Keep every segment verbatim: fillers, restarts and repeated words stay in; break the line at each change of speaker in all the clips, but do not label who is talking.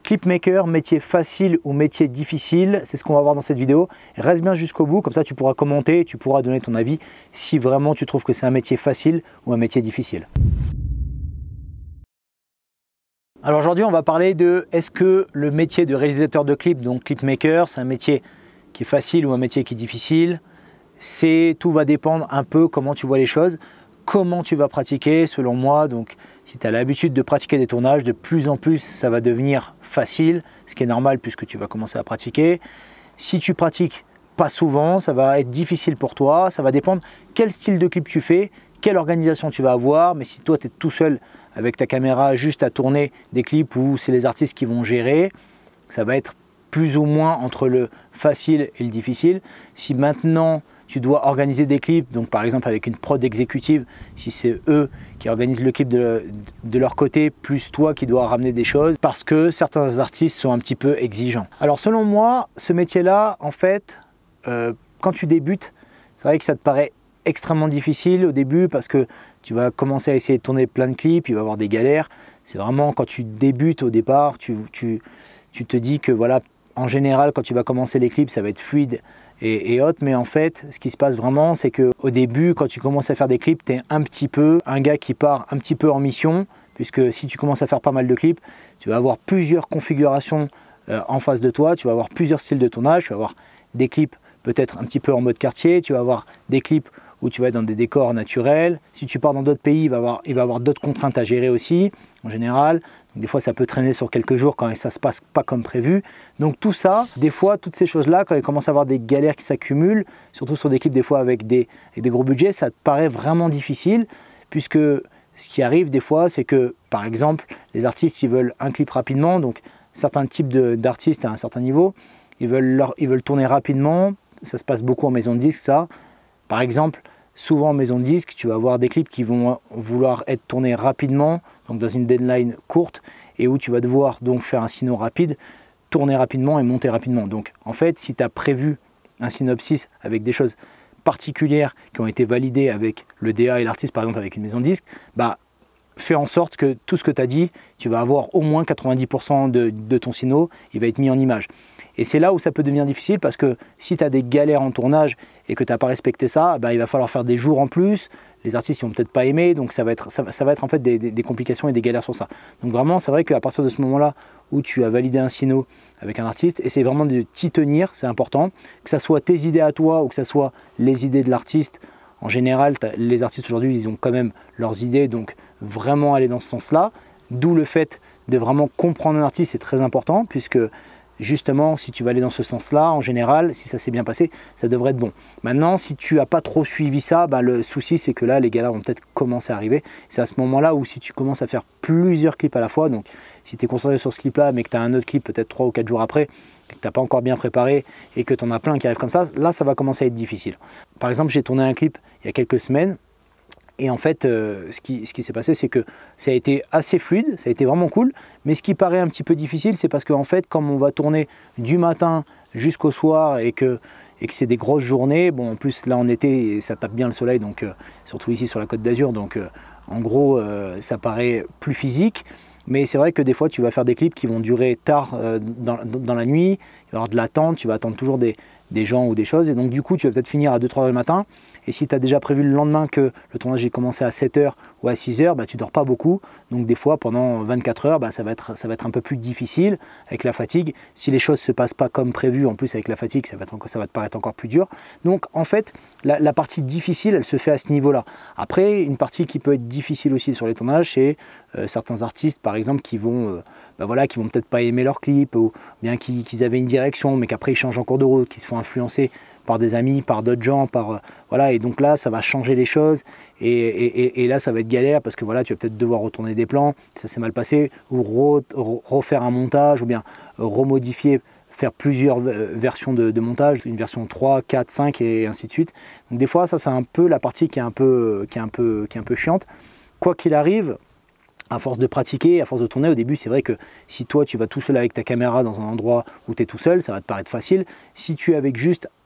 Clipmaker, métier facile ou métier difficile, c'est ce qu'on va voir dans cette vidéo. Reste bien jusqu'au bout, comme ça tu pourras commenter, tu pourras donner ton avis si vraiment tu trouves que c'est un métier facile ou un métier difficile. Alors aujourd'hui, on va parler de est-ce que le métier de réalisateur de clips, donc Clipmaker, c'est un métier qui est facile ou un métier qui est difficile. C'est tout va dépendre un peu comment tu vois les choses, comment tu vas pratiquer selon moi. Donc si tu as l'habitude de pratiquer des tournages, de plus en plus ça va devenir facile, ce qui est normal puisque tu vas commencer à pratiquer. Si tu pratiques pas souvent, ça va être difficile pour toi, ça va dépendre quel style de clip tu fais, quelle organisation tu vas avoir. Mais si toi tu es tout seul avec ta caméra juste à tourner des clips où c'est les artistes qui vont gérer, ça va être plus ou moins entre le facile et le difficile. Si maintenant tu dois organiser des clips, donc par exemple avec une prod exécutive, si c'est eux qui organisent le clip de, de leur côté, plus toi qui dois ramener des choses, parce que certains artistes sont un petit peu exigeants. Alors selon moi, ce métier-là, en fait, euh, quand tu débutes, c'est vrai que ça te paraît extrêmement difficile au début parce que tu vas commencer à essayer de tourner plein de clips, il va y avoir des galères. C'est vraiment quand tu débutes au départ, tu, tu, tu te dis que voilà, en général, quand tu vas commencer les clips, ça va être fluide et, et autres. Mais en fait, ce qui se passe vraiment, c'est qu'au début, quand tu commences à faire des clips, tu es un petit peu un gars qui part un petit peu en mission, puisque si tu commences à faire pas mal de clips, tu vas avoir plusieurs configurations euh, en face de toi, tu vas avoir plusieurs styles de tournage, tu vas avoir des clips peut-être un petit peu en mode quartier, tu vas avoir des clips où tu vas être dans des décors naturels. Si tu pars dans d'autres pays, il va y avoir, il va avoir d'autres contraintes à gérer aussi, en général. Des fois, ça peut traîner sur quelques jours quand ça ne se passe pas comme prévu. Donc tout ça, des fois, toutes ces choses-là, quand il commence à avoir des galères qui s'accumulent, surtout sur des clips des fois avec des, avec des gros budgets, ça te paraît vraiment difficile, puisque ce qui arrive des fois, c'est que, par exemple, les artistes, ils veulent un clip rapidement, donc certains types d'artistes à un certain niveau, ils veulent, leur, ils veulent tourner rapidement, ça se passe beaucoup en maison de disque, ça. Par exemple, souvent en maison de disque, tu vas avoir des clips qui vont vouloir être tournés rapidement, donc dans une deadline courte, et où tu vas devoir donc faire un sino rapide, tourner rapidement et monter rapidement. Donc en fait, si tu as prévu un synopsis avec des choses particulières qui ont été validées avec le D A et l'artiste, par exemple avec une maison de disque, bah, fais en sorte que tout ce que tu as dit, tu vas avoir au moins quatre-vingt-dix pour cent de, de ton sino, il va être mis en image. Et c'est là où ça peut devenir difficile parce que si tu as des galères en tournage et que tu n'as pas respecté ça, ben il va falloir faire des jours en plus. Les artistes ne vont peut-être pas aimer, donc ça va être, ça, ça va être en fait des, des, des complications et des galères sur ça. Donc vraiment, c'est vrai qu'à partir de ce moment-là où tu as validé un sino avec un artiste, essaye vraiment de t'y tenir, c'est important. Que ce soit tes idées à toi ou que ce soit les idées de l'artiste. En général, les artistes aujourd'hui, ils ont quand même leurs idées, donc vraiment aller dans ce sens-là. D'où le fait de vraiment comprendre un artiste, c'est très important puisque justement, si tu vas aller dans ce sens-là, en général, si ça s'est bien passé, ça devrait être bon. Maintenant, si tu n'as pas trop suivi ça, bah, le souci, c'est que là, les galères vont peut-être commencer à arriver. C'est à ce moment-là où si tu commences à faire plusieurs clips à la fois, donc si tu es concentré sur ce clip-là, mais que tu as un autre clip peut-être trois ou quatre jours après, que tu n'as pas encore bien préparé et que tu en as plein qui arrivent comme ça, là, ça va commencer à être difficile. Par exemple, j'ai tourné un clip il y a quelques semaines. Et en fait, euh, ce qui, ce qui s'est passé, c'est que ça a été assez fluide, ça a été vraiment cool. Mais ce qui paraît un petit peu difficile, c'est parce qu'en fait, comme on va tourner du matin jusqu'au soir et que, et que c'est des grosses journées, bon, en plus là en été, ça tape bien le soleil, donc euh, surtout ici sur la Côte d'Azur, donc euh, en gros, euh, ça paraît plus physique. Mais c'est vrai que des fois, tu vas faire des clips qui vont durer tard euh, dans, dans la nuit, il va y avoir de l'attente, tu vas attendre toujours des, des gens ou des choses. Et donc du coup, tu vas peut-être finir à deux trois heures du matin. Et si tu as déjà prévu le lendemain que le tournage est commencé à sept heures ou à six heures, bah, tu ne dors pas beaucoup. Donc des fois, pendant vingt-quatre heures, bah, ça, va être, ça va être un peu plus difficile avec la fatigue. Si les choses ne se passent pas comme prévu, en plus avec la fatigue, ça va, être, ça va te paraître encore plus dur. Donc en fait, la, la partie difficile, elle se fait à ce niveau-là. Après, une partie qui peut être difficile aussi sur les tournages, c'est euh, certains artistes, par exemple, qui vont... Euh, Ben voilà, qui vont peut-être pas aimer leur clip ou bien qu'ils qu'ils avaient une direction mais qu'après ils changent en cours de route, qui se font influencer par des amis, par d'autres gens, par euh, voilà, et donc là ça va changer les choses et, et, et là ça va être galère parce que voilà, tu vas peut-être devoir retourner des plans, ça s'est mal passé, ou re, re, refaire un montage ou bien euh, remodifier, faire plusieurs euh, versions de, de montage, une version trois, quatre, cinq et ainsi de suite. Donc des fois ça c'est un peu la partie qui est un peu, qui est un peu, qui est un peu chiante. Quoi qu'il arrive, à force de pratiquer, à force de tourner, au début, c'est vrai que si toi, tu vas tout seul avec ta caméra dans un endroit où tu es tout seul, ça va te paraître facile. Si tu es avec juste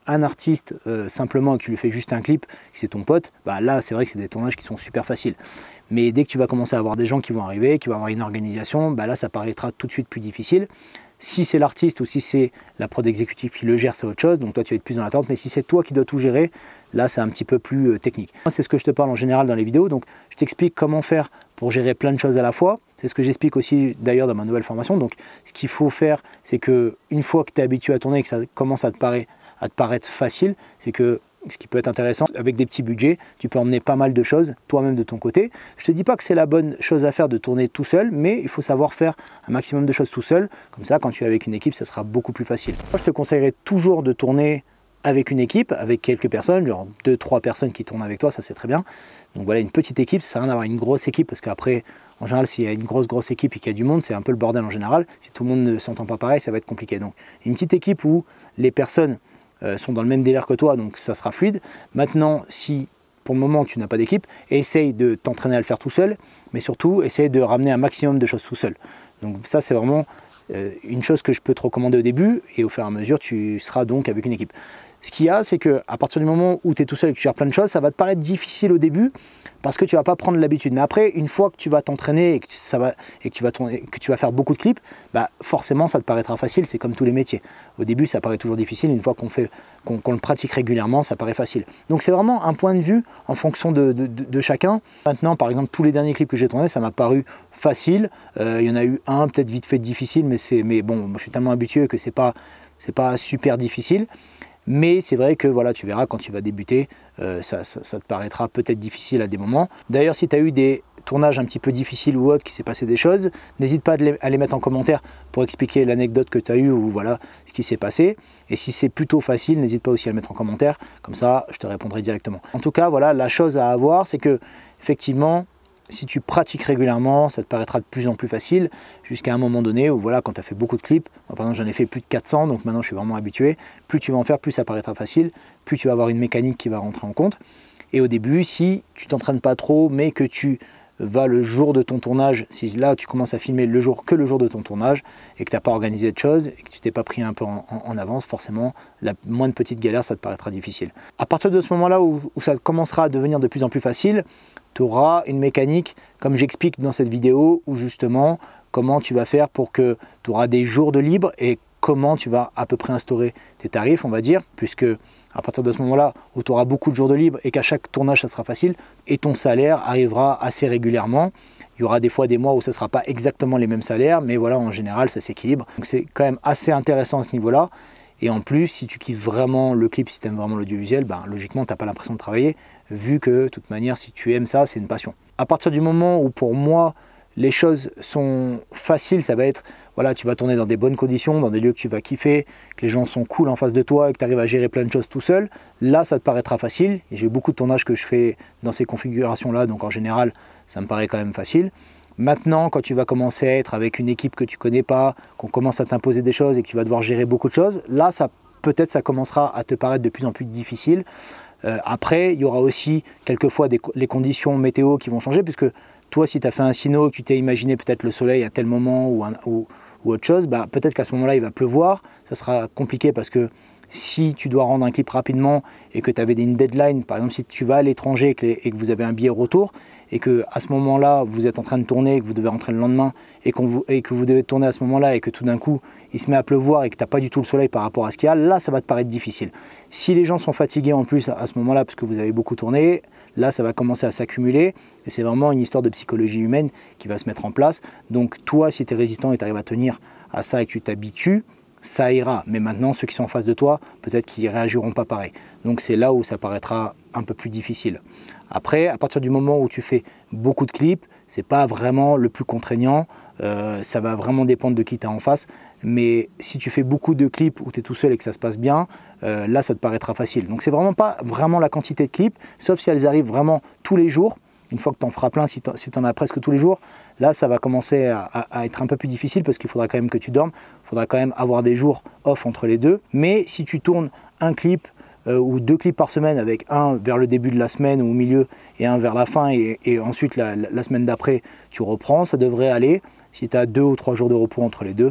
un artiste euh, simplement et que tu lui fais juste un clip, que c'est ton pote, bah là c'est vrai que c'est des tournages qui sont super faciles. Mais dès que tu vas commencer à avoir des gens qui vont arriver, qui vont avoir une organisation, bah là ça paraîtra tout de suite plus difficile. Si c'est l'artiste ou si c'est la prod exécutive qui le gère, c'est autre chose, donc toi tu vas être plus dans l'attente, mais si c'est toi qui dois tout gérer, là c'est un petit peu plus euh, technique. C'est ce que je te parle en général dans les vidéos, donc je t'explique comment faire pour gérer plein de choses à la fois. C'est ce que j'explique aussi d'ailleurs dans ma nouvelle formation. Donc ce qu'il faut faire, c'est que une fois que tu es habitué à tourner et que ça commence à te, paraître, à te paraître facile, c'est que ce qui peut être intéressant, avec des petits budgets, tu peux emmener pas mal de choses toi-même de ton côté. Je ne te dis pas que c'est la bonne chose à faire de tourner tout seul, mais il faut savoir faire un maximum de choses tout seul. Comme ça, quand tu es avec une équipe, ça sera beaucoup plus facile. Moi, je te conseillerais toujours de tourner avec une équipe, avec quelques personnes, genre deux trois personnes qui tournent avec toi, ça c'est très bien. Donc voilà, une petite équipe, ça sert à rien d'avoir une grosse équipe, parce qu'après, en général, s'il y a une grosse grosse équipe et qu'il y a du monde, c'est un peu le bordel en général. Si tout le monde ne s'entend pas pareil, ça va être compliqué. Donc une petite équipe où les personnes euh, sont dans le même délire que toi, donc ça sera fluide. Maintenant, si pour le moment tu n'as pas d'équipe, essaye de t'entraîner à le faire tout seul, mais surtout essaye de ramener un maximum de choses tout seul. Donc ça c'est vraiment euh, une chose que je peux te recommander au début, et au fur et à mesure tu seras donc avec une équipe. Ce qu'il y a, c'est qu'à partir du moment où tu es tout seul et que tu gères plein de choses, ça va te paraître difficile au début parce que tu ne vas pas prendre l'habitude. Mais après, une fois que tu vas t'entraîner et, que, ça va, et que, tu vas tourner, que tu vas faire beaucoup de clips, bah forcément, ça te paraîtra facile. C'est comme tous les métiers. Au début, ça paraît toujours difficile. Une fois qu'on fait, qu'on, qu'on le pratique régulièrement, ça paraît facile. Donc, c'est vraiment un point de vue en fonction de, de, de, de chacun. Maintenant, par exemple, tous les derniers clips que j'ai tournés, ça m'a paru facile. Euh, il y en a eu un, peut-être vite fait difficile, mais, c'est, mais bon, je suis tellement habitué que ce n'est pas, c'est pas super difficile. Mais c'est vrai que voilà, tu verras quand tu vas débuter, euh, ça, ça, ça te paraîtra peut-être difficile à des moments. D'ailleurs, si tu as eu des tournages un petit peu difficiles ou autres, qu'il s'est passé des choses, n'hésite pas à les, à les mettre en commentaire pour expliquer l'anecdote que tu as eue ou voilà ce qui s'est passé. Et si c'est plutôt facile, n'hésite pas aussi à le mettre en commentaire, comme ça je te répondrai directement. En tout cas, voilà, la chose à avoir, c'est que effectivement, si tu pratiques régulièrement, ça te paraîtra de plus en plus facile jusqu'à un moment donné où voilà, quand tu as fait beaucoup de clips, moi, par exemple j'en ai fait plus de quatre cents, donc maintenant je suis vraiment habitué, plus tu vas en faire, plus ça paraîtra facile, plus tu vas avoir une mécanique qui va rentrer en compte. Et au début, si tu t'entraînes pas trop, mais que tu vas le jour de ton tournage, si là tu commences à filmer le jour que le jour de ton tournage et que tu n'as pas organisé de choses et que tu t'es pas pris un peu en, en, en avance, forcément la moindre petite galère, ça te paraîtra difficile. À partir de ce moment-là où, où ça commencera à devenir de plus en plus facile, tu auras une mécanique, comme j'explique dans cette vidéo, où justement, comment tu vas faire pour que tu auras des jours de libre et comment tu vas à peu près instaurer tes tarifs, on va dire, puisque à partir de ce moment-là, où tu auras beaucoup de jours de libre et qu'à chaque tournage, ça sera facile, et ton salaire arrivera assez régulièrement. Il y aura des fois des mois où ça ne sera pas exactement les mêmes salaires, mais voilà, en général, ça s'équilibre. Donc c'est quand même assez intéressant à ce niveau-là. Et en plus, si tu kiffes vraiment le clip, si tu aimes vraiment l'audiovisuel, ben, logiquement, tu n'as pas l'impression de travailler, vu que, de toute manière, si tu aimes ça, c'est une passion. À partir du moment où, pour moi, les choses sont faciles, ça va être, voilà, tu vas tourner dans des bonnes conditions, dans des lieux que tu vas kiffer, que les gens sont cool en face de toi et que tu arrives à gérer plein de choses tout seul, là, ça te paraîtra facile. Et j'ai beaucoup de tournages que je fais dans ces configurations-là, donc en général, ça me paraît quand même facile. Maintenant, quand tu vas commencer à être avec une équipe que tu ne connais pas, qu'on commence à t'imposer des choses et que tu vas devoir gérer beaucoup de choses, là, ça peut-être ça commencera à te paraître de plus en plus difficile. Euh, après, il y aura aussi quelquefois des, les conditions météo qui vont changer, puisque toi, si tu as fait un sino, que tu t'es imaginé peut-être le soleil à tel moment ou, un, ou, ou autre chose, bah, peut-être qu'à ce moment-là, il va pleuvoir. Ça sera compliqué parce que si tu dois rendre un clip rapidement et que tu avais une deadline, par exemple si tu vas à l'étranger et que, et que vous avez un billet retour, et que à ce moment-là, vous êtes en train de tourner et que vous devez rentrer le lendemain et, qu'on vous, et que vous devez tourner à ce moment-là et que tout d'un coup, il se met à pleuvoir et que tu n'as pas du tout le soleil par rapport à ce qu'il y a, là, ça va te paraître difficile. Si les gens sont fatigués en plus à ce moment-là parce que vous avez beaucoup tourné, là, ça va commencer à s'accumuler et c'est vraiment une histoire de psychologie humaine qui va se mettre en place. Donc toi, si tu es résistant et tu arrives à tenir à ça et que tu t'habitues, ça ira. Mais maintenant, ceux qui sont en face de toi, peut-être qu'ils ne réagiront pas pareil. Donc c'est là où ça paraîtra un peu plus difficile. Après, à partir du moment où tu fais beaucoup de clips, ce n'est pas vraiment le plus contraignant. Euh, ça va vraiment dépendre de qui tu as en face. Mais si tu fais beaucoup de clips où tu es tout seul et que ça se passe bien, euh, là, ça te paraîtra facile. Donc c'est vraiment pas vraiment la quantité de clips, sauf si elles arrivent vraiment tous les jours. Une fois que tu en feras plein, si tu si en as presque tous les jours, là, ça va commencer à, à, à être un peu plus difficile parce qu'il faudra quand même que tu dormes. Il faudra quand même avoir des jours off entre les deux. Mais si tu tournes un clip euh, ou deux clips par semaine avec un vers le début de la semaine ou au milieu et un vers la fin et, et ensuite la, la semaine d'après, tu reprends, ça devrait aller. Si tu as deux ou trois jours de repos entre les deux,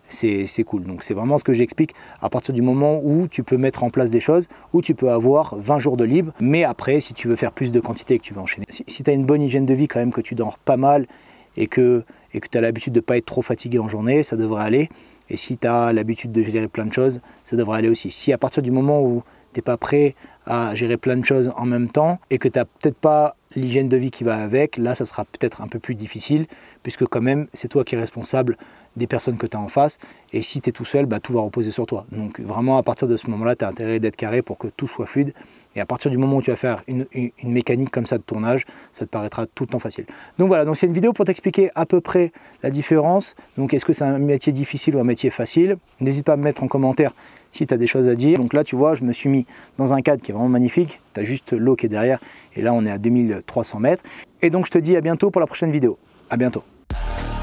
c'est cool. Donc c'est vraiment ce que j'explique à partir du moment où tu peux mettre en place des choses, où tu peux avoir vingt jours de libre. Mais après, si tu veux faire plus de quantité et que tu veux enchaîner, si, si tu as une bonne hygiène de vie quand même, que tu dors pas mal et que, et que tu as l'habitude de ne pas être trop fatigué en journée, ça devrait aller. Et si tu as l'habitude de gérer plein de choses, ça devrait aller aussi. Si à partir du moment où tu n'es pas prêt à gérer plein de choses en même temps et que tu n'as peut-être pas l'hygiène de vie qui va avec, là ça sera peut-être un peu plus difficile, puisque quand même c'est toi qui es responsable des personnes que tu as en face, et si tu es tout seul, bah, tout va reposer sur toi. Donc vraiment à partir de ce moment-là, tu as intérêt d'être carré pour que tout soit fluide, et à partir du moment où tu vas faire une, une, une mécanique comme ça de tournage, ça te paraîtra tout le temps facile. Donc voilà, donc c'est une vidéo pour t'expliquer à peu près la différence. Donc est-ce que c'est un métier difficile ou un métier facile? N'hésite pas à me mettre en commentaire si tu as des choses à dire. Donc là tu vois, je me suis mis dans un cadre qui est vraiment magnifique, tu as juste l'eau qui est derrière, et là on est à deux mille trois cents mètres. Et donc je te dis à bientôt pour la prochaine vidéo. À bientôt.